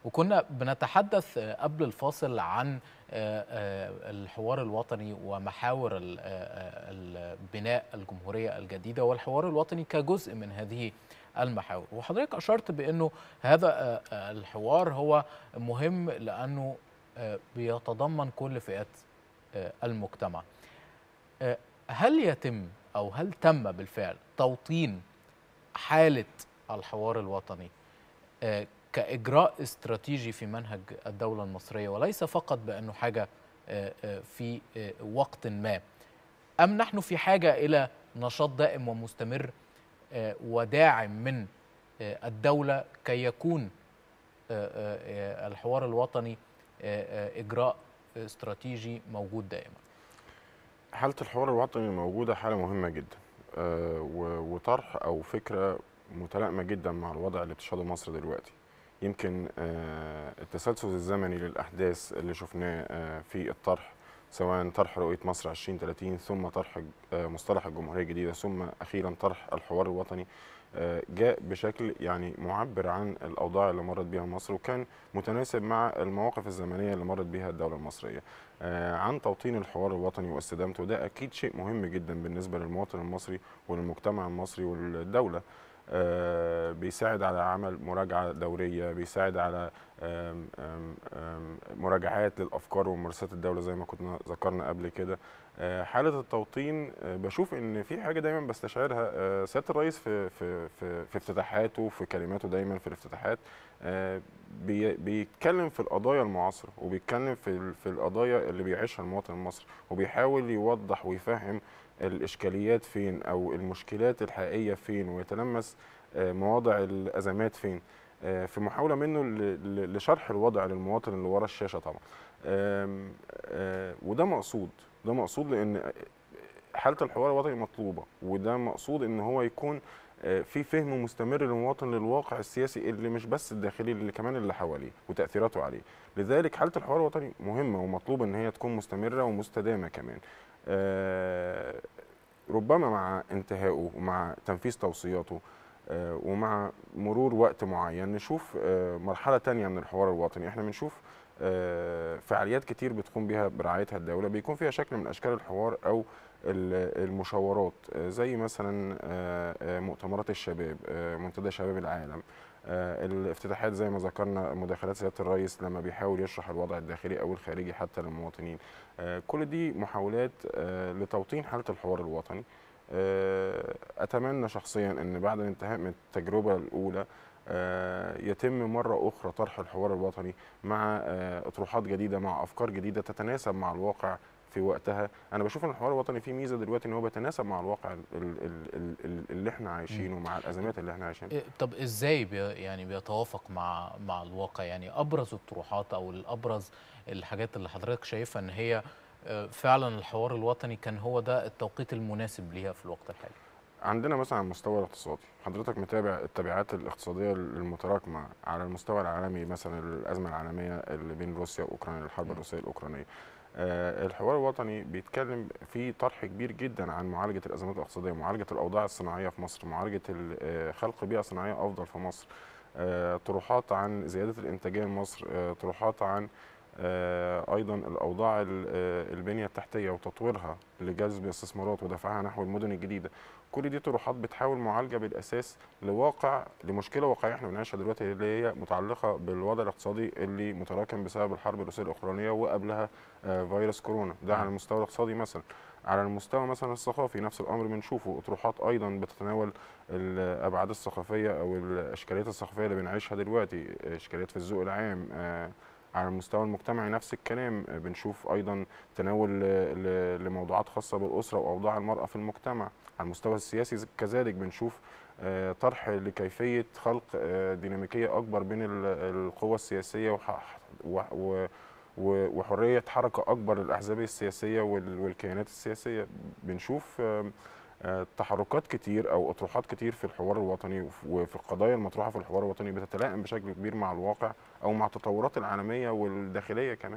وكنا بنتحدث قبل الفاصل عن الحوار الوطني ومحاور بناء الجمهورية الجديدة والحوار الوطني كجزء من هذه المحاور. وحضرتك أشرت بأنه هذا الحوار هو مهم لأنه بيتضمن كل فئات المجتمع. هل يتم أو هل تم بالفعل توطين حالة الحوار الوطني كإجراء استراتيجي في منهج الدولة المصرية، وليس فقط بأنه حاجة في وقت ما، أم نحن في حاجة إلى نشاط دائم ومستمر وداعم من الدولة كي يكون الحوار الوطني إجراء استراتيجي موجود دائما؟ حالة الحوار الوطني موجودة حالة مهمة جدا، وطرح أو فكرة متلائمة جدا مع الوضع اللي بتشهده مصر دلوقتي. يمكن التسلسل الزمني للأحداث اللي شفناه في الطرح، سواء طرح رؤية مصر 2030 ثم طرح مصطلح الجمهورية الجديدة ثم أخيرا طرح الحوار الوطني، جاء بشكل يعني معبر عن الأوضاع اللي مرت بها مصر، وكان متناسب مع المواقف الزمنية اللي مرت بها الدولة المصرية. عن توطين الحوار الوطني واستدامته، ده أكيد شيء مهم جدا بالنسبة للمواطن المصري وللمجتمع المصري والدولة. بيساعد على عمل مراجعة دورية، بيساعد على مراجعات للأفكار وممارسات الدولة زي ما كنا ذكرنا قبل كده. حالة التوطين بشوف إن في حاجة دايما بستشعرها سيادة الرئيس في افتتاحاته، في كلماته دايما في الافتتاحات، بيتكلم في القضايا المعاصرة، وبيتكلم في القضايا اللي بيعيشها المواطن المصري، وبيحاول يوضح ويفهم الإشكاليات فين أو المشكلات الحقيقية فين، ويتلمس مواضع الأزمات فين، في محاولة منه لشرح الوضع للمواطن اللي ورا الشاشة طبعا. وده مقصود، ده مقصود لأن حالة الحوار الوطني مطلوبة، وده مقصود إن هو يكون في فهم مستمر للمواطن للواقع السياسي اللي مش بس الداخلي، اللي كمان اللي حواليه وتأثيراته عليه. لذلك حالة الحوار الوطني مهمة ومطلوب إن هي تكون مستمرة ومستدامة كمان. ربما مع انتهائه ومع تنفيذ توصياته ومع مرور وقت معين نشوف مرحلة تانية من الحوار الوطني. احنا بنشوف فعاليات كتير بتقوم بها برعايتها الدولة، بيكون فيها شكل من أشكال الحوار أو المشاورات، زي مثلا مؤتمرات الشباب، منتدى شباب العالم، الافتتاحات زي ما ذكرنا، مداخلات سيادة الرئيس لما بيحاول يشرح الوضع الداخلي أو الخارجي حتى للمواطنين. كل دي محاولات لتوطين حالة الحوار الوطني. أتمنى شخصيا أن بعد الانتهاء من التجربة الأولى يتم مرة أخرى طرح الحوار الوطني مع أطروحات جديدة، مع أفكار جديدة تتناسب مع الواقع في وقتها. أنا بشوف أن الحوار الوطني فيه ميزة دلوقتي أن هو بيتناسب مع الواقع اللي احنا عايشينه، مع الأزمات اللي احنا عايشينها. طب إزاي يعني بيتوافق مع الواقع؟ يعني أبرز الطروحات أو الأبرز الحاجات اللي حضرتك شايفها أن هي فعلا الحوار الوطني كان هو ده التوقيت المناسب ليها في الوقت الحالي؟ عندنا مثلا على المستوى الاقتصادي، حضرتك متابع التبعات الاقتصاديه المتراكمه على المستوى العالمي، مثلا الازمه العالميه اللي بين روسيا واوكرانيا، الحرب الروسيه الاوكرانيه. الحوار الوطني بيتكلم في طرح كبير جدا عن معالجه الازمات الاقتصاديه، معالجه الاوضاع الصناعيه في مصر، معالجه خلق بيئه صناعيه افضل في مصر، طروحات عن زياده الانتاجيه لمصر، طروحات عن ايضا الاوضاع البنيه التحتيه وتطويرها لجذب استثمارات ودفعها نحو المدن الجديده. كل دي طروحات بتحاول معالجه بالاساس لمشكله واقعيه احنا بنعيشها دلوقتي، اللي هي متعلقه بالوضع الاقتصادي اللي متراكم بسبب الحرب الروسيه الاوكرانيه وقبلها فيروس كورونا. ده على المستوى الاقتصادي. مثلا على المستوى مثلا الثقافي نفس الامر بنشوفه، اطروحات ايضا بتتناول الابعاد الثقافيه او الاشكاليات الثقافيه اللي بنعيشها دلوقتي، اشكاليات في الذوق العام. على المستوى المجتمعي نفس الكلام، بنشوف ايضا تناول لموضوعات خاصه بالاسره واوضاع المراه في المجتمع. على المستوى السياسي كذلك بنشوف طرح لكيفيه خلق ديناميكيه اكبر بين القوى السياسيه وحريه حركه اكبر للاحزاب السياسيه والكيانات السياسيه. بنشوف تحركات كتير او اطروحات كتير في الحوار الوطني وفي القضايا المطروحه في الحوار الوطني بتتلائم بشكل كبير مع الواقع او مع التطورات العالميه والداخليه كمان.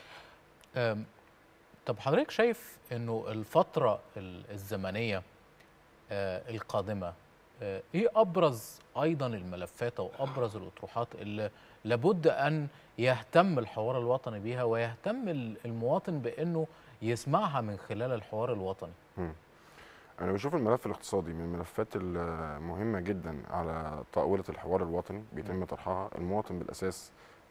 طب حضرتك شايف انه الفتره الزمنيه القادمه ايه ابرز ايضا الملفات او ابرز الاطروحات اللي لابد أن يهتم الحوار الوطني بيها، ويهتم المواطن بأنه يسمعها من خلال الحوار الوطني. مم. أنا بشوف الملف الاقتصادي من الملفات المهمة جدا على طاولة الحوار الوطني بيتم طرحها. المواطن بالأساس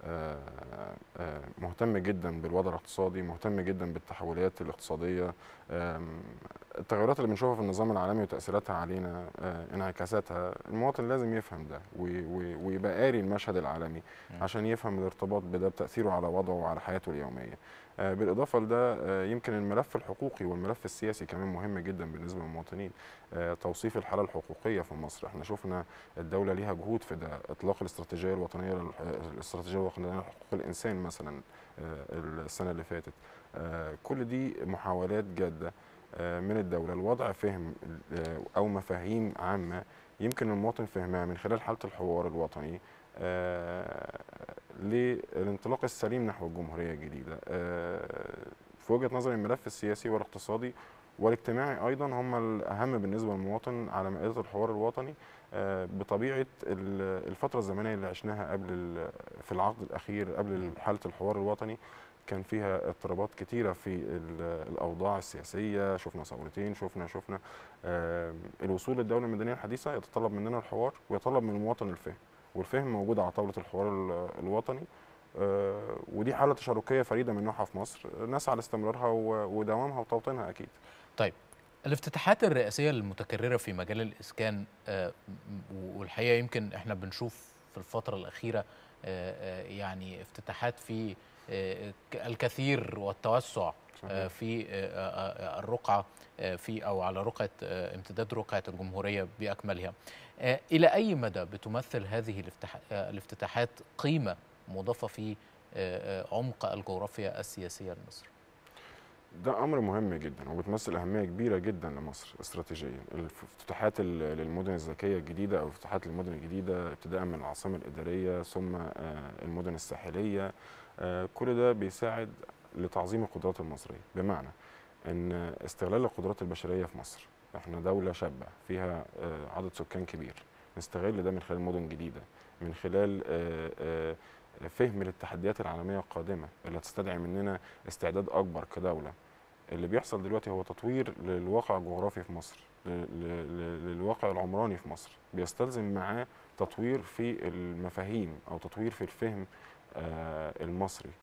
مهتم جدا بالوضع الاقتصادي، مهتم جدا بالتحولات الاقتصادية، التغيرات اللي بنشوفها في النظام العالمي وتأثيراتها علينا، انعكاساتها. المواطن لازم يفهم ده ويبقى قاري المشهد العالمي عشان يفهم الارتباط بده بتأثيره على وضعه وعلى حياته اليومية. بالإضافة لده يمكن الملف الحقوقي والملف السياسي كمان مهم جدا بالنسبة للمواطنين. توصيف الحالة الحقوقية في مصر، احنا شفنا الدولة ليها جهود في ده، إطلاق الاستراتيجية الوطنية الاستراتيجية الوطنية لحقوق الإنسان مثلا السنة اللي فاتت. كل دي محاولات جادة من الدولة لوضع فهم أو مفاهيم عامة يمكن المواطن فهمها من خلال حالة الحوار الوطني للانطلاق السليم نحو الجمهورية الجديدة. في وجهة نظري الملف السياسي والاقتصادي والاجتماعي أيضا هم الأهم بالنسبة للمواطن على مائدة الحوار الوطني. بطبيعة الفترة الزمنية اللي عشناها في العقد الأخير قبل حالة الحوار الوطني كان فيها اضطرابات كتيرة في الأوضاع السياسية. شفنا ثورتين، شفنا الوصول للدولة المدنية الحديثة يتطلب مننا الحوار ويتطلب من المواطن الفهم، والفهم موجود على طاولة الحوار الوطني. ودي حالة تشاركية فريدة من نوعها في مصر، نسعى لاستمرارها ودوامها وتوطينها أكيد. طيب، الافتتاحات الرئاسية المتكررة في مجال الإسكان، والحقيقة يمكن احنا بنشوف في الفترة الأخيرة يعني افتتاحات في الكثير والتوسع في الرقعة في أو على رقعة امتداد رقعة الجمهورية بأكملها. إلى أي مدى بتمثل هذه الافتتاحات قيمة مضافة في عمق الجغرافيا السياسية لمصر؟ ده امر مهم جدا وبتمثل اهميه كبيره جدا لمصر استراتيجيا. الافتتاحات للمدن الذكيه الجديده او افتتاحات المدن الجديده ابتداء من العاصمه الاداريه ثم المدن الساحليه، كل ده بيساعد لتعظيم القدرات المصريه، بمعنى ان استغلال القدرات البشريه في مصر. احنا دوله شابه فيها عدد سكان كبير، نستغل ده من خلال مدن جديده، من خلال فهم للتحديات العالميه القادمه اللي هتستدعي مننا استعداد اكبر كدوله. اللي بيحصل دلوقتي هو تطوير للواقع الجغرافي في مصر، للواقع العمراني في مصر، بيستلزم معاه تطوير في المفاهيم او تطوير في الفهم المصري